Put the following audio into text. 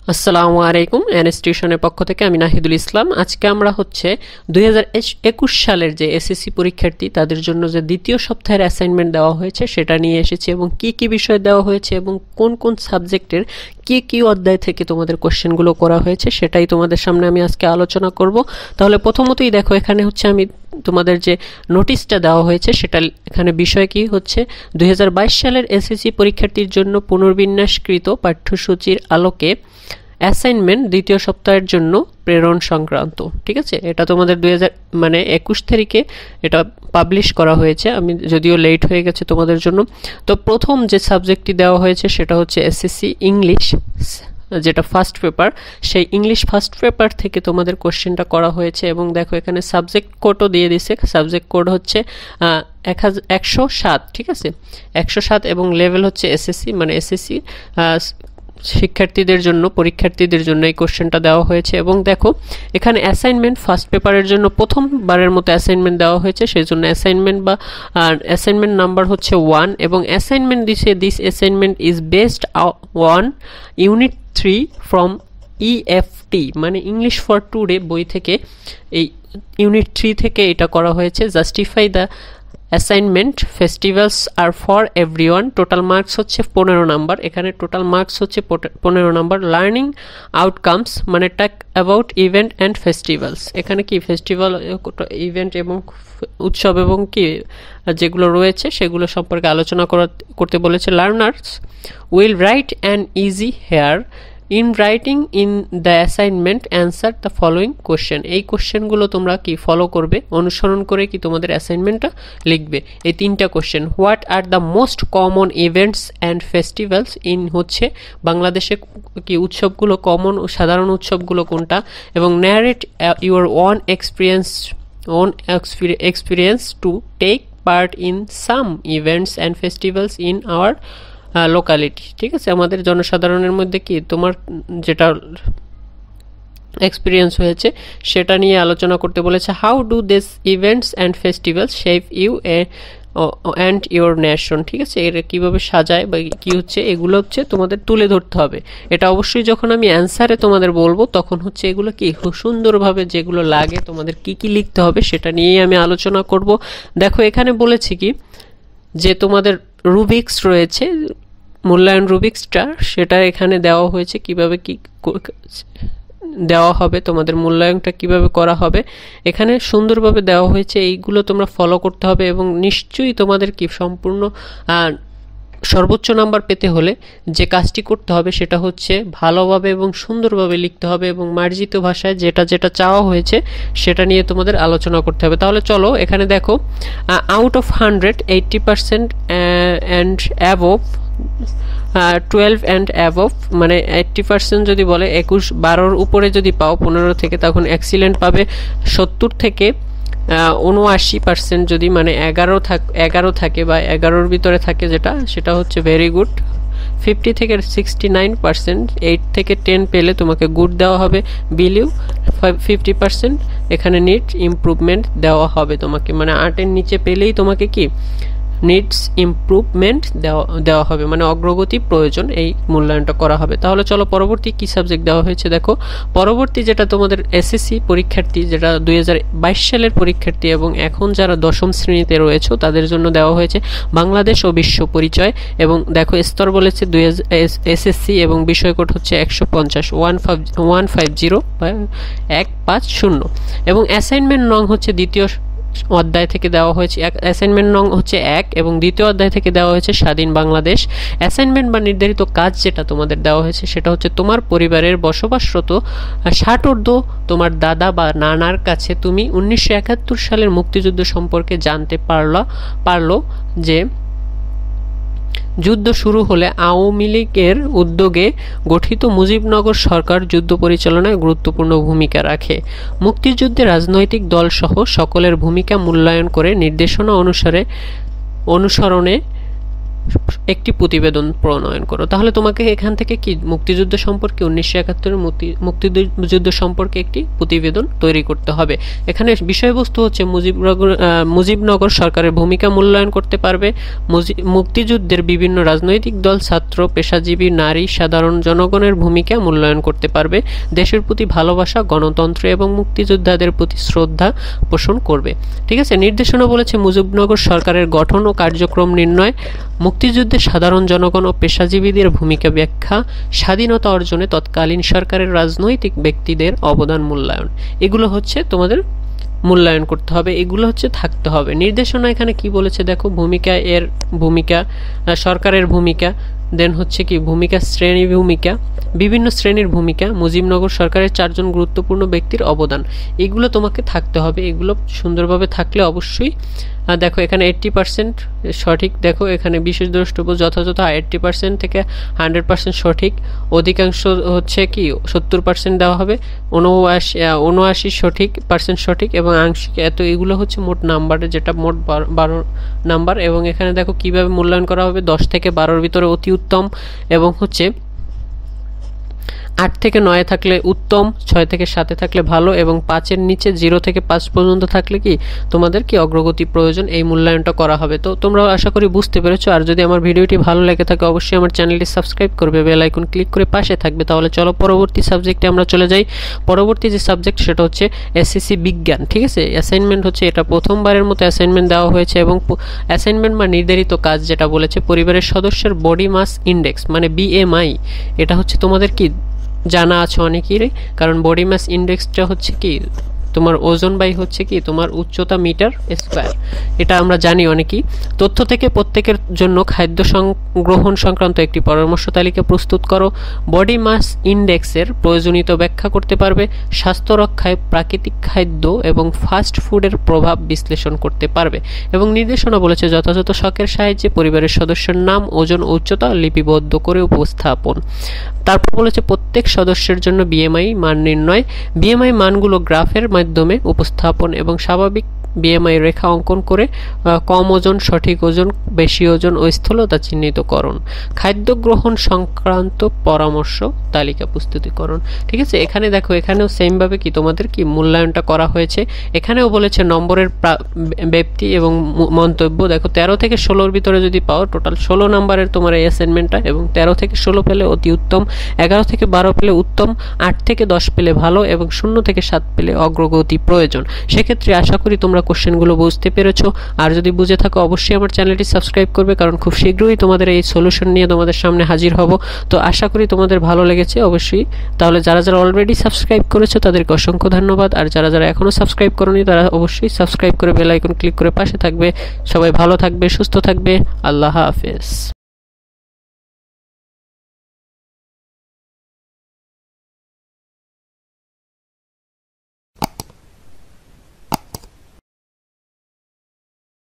আসসালামু আলাইকুম। ইনস্টিটিউশনের পক্ষ থেকে আমি নাহিদুল ইসলাম। আজকে আমরা হচ্ছে 2021 সালের যে এসএসসি পরীক্ষার্থী তাদের জন্য যে দ্বিতীয় সপ্তাহের অ্যাসাইনমেন্ট দেওয়া হয়েছে সেটা নিয়ে এসেছি এবং কি কি বিষয় দেওয়া হয়েছে এবং কোন কোন সাবজেক্টের কি কি অধ্যায় থেকে তোমাদের কোশ্চেনগুলো করা হয়েছে সেটাই তোমাদের সামনে আমি আজকে আলোচনা করব। তাহলে প্রথমতই দেখো, এখানে হচ্ছে আমি তোমাদের যে নোটিশটা দেওয়া হয়েছে সেটা এখানে বিষয় কি হচ্ছে 2022 সালের এসএসসি পরীক্ষার্থীর জন্য পুনর্বিন্যাসকৃত পাঠ্যসূচির আলোকে অ্যাসাইনমেন্ট দ্বিতীয় সপ্তাহের জন্য প্রেরণ সংক্রান্ত। ঠিক আছে, এটা তোমাদের 2021 তারিখে এটা পাবলিশ করা হয়েছে। আমি যদিও লেট হয়ে গেছে তোমাদের জন্য। তো প্রথম যে সাবজেক্টটি দেওয়া হয়েছে সেটা হচ্ছে এসএসসি ইংলিশ, যেটা ফার্স্ট পেপার। সেই ইংলিশ ফার্স্ট পেপার থেকে তোমাদের কোশ্চেনটা করা হয়েছে এবং দেখো এখানে সাবজেক্ট কোডও দিয়ে দিছে। সাবজেক্ট কোড হচ্ছে 107। ঠিক আছে, 107 এবং লেভেল হচ্ছে এসএসসি, মানে এসএসসি শিক্ষার্থীদের জন্য, পরীক্ষার্থীদের জন্য এই কোশ্চেনটা দেওয়া হয়েছে। এবং দেখো এখানে অ্যাসাইনমেন্ট ফার্স্ট পেপারের জন্য প্রথমবারের মতো অ্যাসাইনমেন্ট দেওয়া হয়েছে, সেই জন্য অ্যাসাইনমেন্ট বা অ্যাসাইনমেন্ট নাম্বার হচ্ছে 1 এবং assignment this assignment is based on unit 3 from EFT, মানে ইংলিশ ফর টুডে বই থেকে, এই ইউনিট 3 থেকে এটা করা হয়েছে। Justify the assignment, festivals are for everyone. Total marks হচ্ছে 15 নাম্বার। এখানে টোটাল মার্কস হচ্ছে 15 নাম্বার। লার্নিং আউটকামস মানে talk about event and festivals. এখানে কি ফেস্টিভ্যাল, ইভেন্ট এবং উৎসব এবং কি যেগুলো রয়েছে সেগুলো সম্পর্কে আলোচনা করতে বলেছে। Learners will write an essay here in writing in the assignment answer the following question. এই কোশ্চেনগুলো তোমরা কি ফলো করবে, অনুসরণ করে কি তোমাদের অ্যাসাইনমেন্টটা লিখবে। এই 3টা question. What are the most common events and festivals in হচ্ছে বাংলাদেশে কি উৎসবগুলো, কমন ও সাধারণ উৎসবগুলো কোনটা, এবং narrate your own experience to take part in some events and festivals in our locality. ঠিক আছে, আমাদের জনসাধারণের মধ্যে কি তোমার যেটা এক্সপিরিয়েন্স হয়েছে সেটা নিয়ে আলোচনা করতে বলেছে। How do this events and festivals shape you and your nation. ঠিক আছে, এর কীভাবে সাজায় বা কী হচ্ছে এগুলো হচ্ছে তোমাদের তুলে ধরতে হবে। এটা অবশ্যই যখন আমি অ্যান্সারে তোমাদের বলবো তখন হচ্ছে এগুলো কি খুব সুন্দরভাবে যেগুলো লাগে তোমাদের কি কি লিখতে হবে সেটা নিয়েই আমি আলোচনা করব। দেখো এখানে বলেছি কি যে তোমাদের রুবিক্স রয়েছে, মূল্যায়ন রুবিক্সটা সেটা এখানে দেওয়া হয়েছে, কিভাবে কি দেওয়া হবে, তোমাদের মূল্যায়নটা কিভাবে করা হবে এখানে সুন্দরভাবে দেওয়া হয়েছে। এইগুলো তোমরা ফলো করতে হবে এবং নিশ্চয়ই তোমাদের কি সম্পূর্ণ সর্বোচ্চ নাম্বার পেতে হলে যে কাজটি করতে হবে সেটা হচ্ছে ভালোভাবে এবং সুন্দরভাবে লিখতে হবে এবং মার্জিত ভাষায় যেটা যেটা চাওয়া হয়েছে সেটা নিয়ে তোমাদের আলোচনা করতে হবে। তাহলে চলো এখানে দেখো, out of 100 80% and above 12 and above, মানে 80% যদি বলে 12 উপরে যদি পাও 15 থেকে তখন এক্সিলেন্ট পাবে। 70 থেকে 79% যদি মানে 11 থাকে বা 11-র ভিতরে থাকে সেটা হচ্ছে ভেরি গুড। 50 থেকে 69%, 8 থেকে 10 পেলে তোমাকে গুড দেওয়া হবে। বিলিউ 50%, এখানে নিড ইমপ্রুভমেন্ট দেওয়া হবে তোমাকে, মানে 8-এর নিচে পেলেই তোমাকে কি নিডস ইমপ্রুভমেন্ট দেওয়া হবে, মানে অগ্রগতি প্রয়োজন, এই মূল্যায়নটা করা হবে। তাহলে চলো পরবর্তী কি সাবজেক্ট দেওয়া হয়েছে দেখো। পরবর্তী যেটা তোমাদের এসএসসি পরীক্ষার্থী, যেটা 2022 সালের পরীক্ষার্থী এবং এখন যারা 10ম শ্রেণীতে রয়েছে তাদের জন্য দেওয়া হয়েছে বাংলাদেশ ও বিশ্ব পরিচয়। এবং দেখো স্তর বলেছে এসএসসি এবং বিষয় কোড হচ্ছে 150 বা 150 এবং অ্যাসাইনমেন্ট নং হচ্ছে দ্বিতীয় অধ্যায় থেকে দেওয়া হয়েছে। অ্যাসাইনমেন্ট নং হচ্ছে 1 এবং দ্বিতীয় অধ্যায় থেকে দেওয়া হয়েছে স্বাধীন বাংলাদেশ। অ্যাসাইনমেন্ট বা নির্ধারিত কাজ যেটা তোমাদের দেওয়া হয়েছে সেটা হচ্ছে তোমার পরিবারের বসবাসরত 60 ঊর্ধ্ব তোমার দাদা বা নানার কাছে তুমি 1971 সালের মুক্তিযুদ্ধ সম্পর্কে জানতে পারলো যে যুদ্ধ শুরু হলে আওয়ামী লীগের উদ্যোগে গঠিত মুজিবনগর সরকার যুদ্ধ পরিচালনায় গুরুত্বপূর্ণ ভূমিকা রাখে। মুক্তিযুদ্ধে রাজনৈতিক দলসহ সকলের ভূমিকা মূল্যায়ন করে নির্দেশনা অনুসরণে একটি প্রতিবেদন প্রণয়ন করো। তাহলে তোমাকে এখান থেকে কি মুক্তিযুদ্ধ সম্পর্কে 1971 মুক্তিযুদ্ধ সম্পর্কে একটি প্রতিবেদন তৈরি করতে হবে। এখানে বিষয়বস্তু হচ্ছে মুজিবনগর সরকারের ভূমিকা মূল্যায়ন করতে পারবে, মুক্তিযুদ্ধের বিভিন্ন রাজনৈতিক দল, ছাত্র, পেশাজীবী, নারী, সাধারণ জনগণের ভূমিকা মূল্যায়ন করতে পারবে, দেশের প্রতি ভালোবাসা, গণতন্ত্র এবং মুক্তিযোদ্ধাদের প্রতি শ্রদ্ধা পোষণ করবে। ঠিক আছে, নির্দেশনা বলেছে মুজিবনগর সরকারের গঠন ও কার্যক্রম নির্ণয়, মুক্তিযুদ্ধে সাধারণ জনগণ ও পেশাজীবীদের ভূমিকা ব্যাখ্যা, স্বাধীনতা অর্জনে তৎকালীন সরকারের রাজনৈতিক ব্যক্তিদের অবদান মূল্যায়ন। এগুলো হচ্ছে তোমাদের মূল্যায়ন করতে হবে, এগুলো হচ্ছে থাকতে হবে। নির্দেশনা এখানে কি বলেছে দেখো, ভূমিকা সরকারের ভূমিকা, দেন হচ্ছে কি ভূমিকা, শ্রেণী ভূমিকা, বিভিন্ন শ্রেণীর ভূমিকা, মুজিবনগর সরকারের 4 জন গুরুত্বপূর্ণ ব্যক্তির অবদান, এগুলো তোমাকে থাকতে হবে। এগুলো সুন্দরভাবে থাকলে অবশ্যই দেখো এখানে 80% সঠিক। দেখো এখানে বিশেষ দ্রষ্টব্য যথাযথ 80% থেকে 100% সঠিক, অধিকাংশ হচ্ছে কি 70% দেওয়া হবে, 79 সঠিক এবং আংশিক, এত এগুলো হচ্ছে মোট নাম্বারে, যেটা মোট 12 নাম্বার। এবং এখানে দেখো কিভাবে মূল্যায়ন করা হবে, 10 থেকে 12-র ভিতরে অতি উত্তম, এবং হচ্ছে 8 থেকে 9 থাকলে উত্তম, 6 থেকে 7 থাকলে ভালো, এবং 5-এর নিচে 0 থেকে 5 পর্যন্ত থাকলে কি তোমাদের কি অগ্রগতি প্রয়োজন, এই মূল্যায়নটা করা হবে। তো তোমরা আশা করি বুঝতে পেরেছো। আর যদি আমার ভিডিওটি ভালো লেগে থাকে অবশ্যই আমার চ্যানেলটি সাবস্ক্রাইব করবে, বেল আইকন ক্লিক করে পাশে থাকবে। তাহলে চলো পরবর্তী সাবজেক্টে আমরা চলে যাই। পরবর্তী যে সাবজেক্ট সেটা হচ্ছে এসএসসি বিজ্ঞান। ঠিক আছে, অ্যাসাইনমেন্ট হচ্ছে এটা প্রথমবারের মতো অ্যাসাইনমেন্ট দেওয়া হয়েছে, এবং অ্যাসাইনমেন্ট বা নির্ধারিত কাজ যেটা বলেছে, পরিবারের সদস্যের বডি মাস ইন্ডেক্স মানে বিএমআই, এটা হচ্ছে তোমাদের কি জানা আছে অনেকেরই, কারণ বডি মাস ইন্ডেক্সটা হচ্ছে কি তোমার ওজন বাই হচ্ছে কি তোমার উচ্চতা মিটার স্কয়ার, এটা আমরা জানি অনেকেই। তথ্য থেকে প্রত্যেকের জন্য খাদ্য গ্রহণ সংক্রান্ত একটি পরামর্শ তালিকা প্রস্তুত করো। বডি মাস ইন্ডেক্সের প্রয়োজনীয়তা ব্যাখ্যা করতে পারবে। স্বাস্থ্য রক্ষায় প্রাকৃতিক খাদ্য এবং ফাস্ট ফুডের প্রভাব বিশ্লেষণ করতে পারবে। এবং নির্দেশনা বলেছে যথাযথ ছকের সাহায্যে পরিবারের সদস্যের নাম, ওজন, উচ্চতা লিপিবদ্ধ করে উপস্থাপন। তারপর বলেছে প্রত্যেক সদস্যের জন্য বিএমআই মান নির্ণয়, বিএমআই মানগুলো গ্রাফের মাধ্যমে উপস্থাপন এবং স্বাভাবিক বিএমআই রেখা অঙ্কন করে কম ওজন, সঠিক ওজন, বেশি ওজন ও স্থূলতা চিহ্নিতকরণ। খাদ্য গ্রহণ সংক্রান্ত পরামর্শ তালিকা প্রস্তুতিকরণ। ঠিক আছে, এখানে দেখো এখানেও সেমভাবে কি তোমাদের কি মূল্যায়নটা করা হয়েছে। এখানেও বলেছে নম্বরের ব্যক্তি এবং মন্তব্য। দেখো 13 থেকে 16-র ভিতরে যদি পাও, টোটাল 16 নাম্বারের তোমার এই অ্যাসাইনমেন্টটা, এবং 13 থেকে 16 পেলে অতি উত্তম, 11 থেকে 12 পেলে উত্তম, 8 থেকে 10 পেলে ভালো, এবং 0 থেকে 7 পেলে অগ্রগতি প্রয়োজন। সেক্ষেত্রে আশা করি তোমরা কোশ্চেনগুলো বুঝতে পেরেছো। আর যদি বুঝে থাকো অবশ্যই আমার চ্যানেলটি সাবস্ক্রাইব করবে, কারণ খুব শীঘ্রই তোমাদের এই সলিউশন নিয়ে তোমাদের সামনে হাজির হব। তো আশা করি তোমাদের ভালো লেগেছে অবশ্যই। তাহলে যারা যারা অলরেডি সাবস্ক্রাইব করেছো তাদেরকে অসংখ্য ধন্যবাদ, আর যারা যারা এখনও সাবস্ক্রাইব করোনি তারা অবশ্যই সাবস্ক্রাইব করে বেল আইকন ক্লিক করে পাশে থাকবে। সবাই ভালো থাকবে, সুস্থ থাকবে। আল্লাহ হাফেজ।